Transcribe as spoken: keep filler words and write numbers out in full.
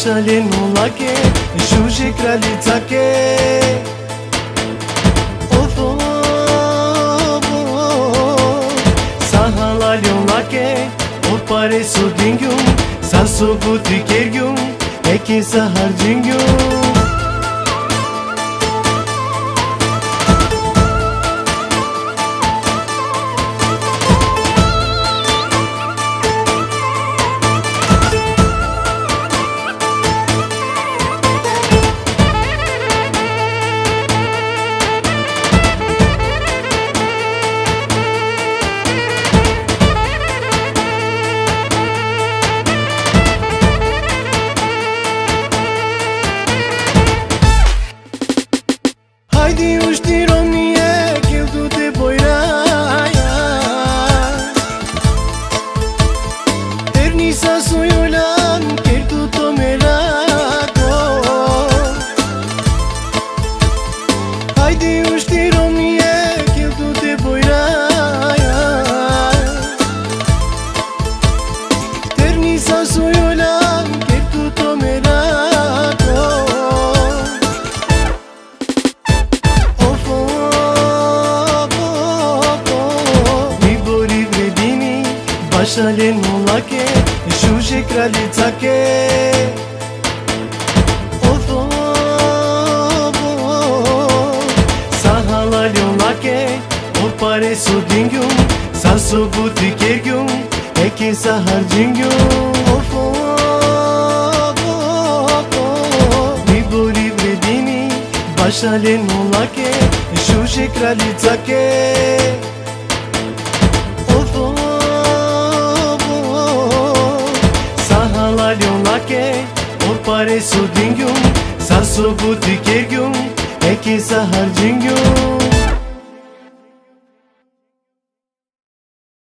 Bashale nolake, shuje kralitake. Ofo, sahala lolake, o pare sudingyum, sasu buti kergyum, eki sahar jingyum. Haydi ushti Romie, que tu te boiraya. Ternisa suyulan, que tu tomelago. Haydi ushti Romie, que tu te boiraya. Ternisa suyulan, que tu tomelago. Bashale nolake, shuje kralitake. Ofo, sahala lolake, o pare sudingyum, sasu buti kergyum, eki sahar jingyum. Ofo, mibori vredini, bashale nolake, shuje kralitake. O pare sudingyum, sasu buti kergyum, eki sahar jingyum.